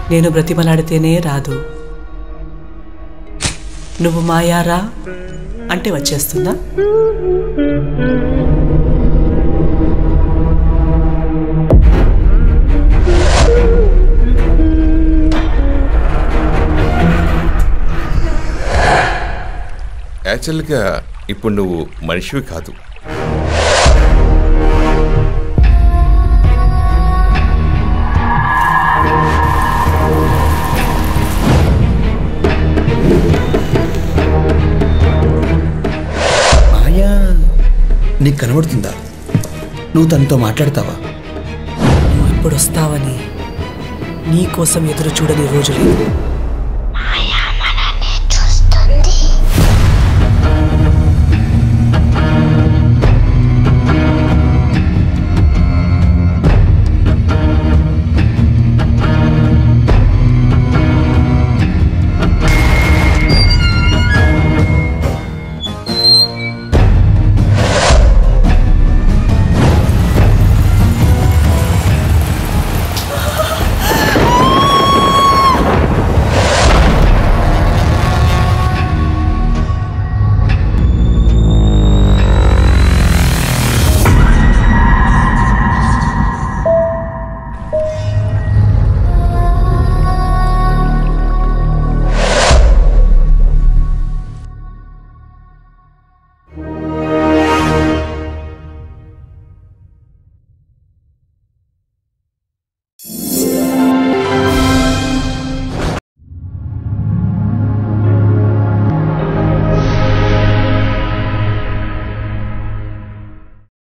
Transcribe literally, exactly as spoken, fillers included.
నేను బ్రతిమలాడితేనే రాదు. నువ్వు మాయారా అంటే వచ్చేస్తుందా? యాక్చువల్గా ఇప్పుడు నువ్వు మనిషివి కాదు. మాయా నీకు కనబడుతుందా? నువ్వు తనతో మాట్లాడతావా? నువ్వు ఎప్పుడు వస్తావని నీ కోసం ఎదురు చూడని రోజు లేదు.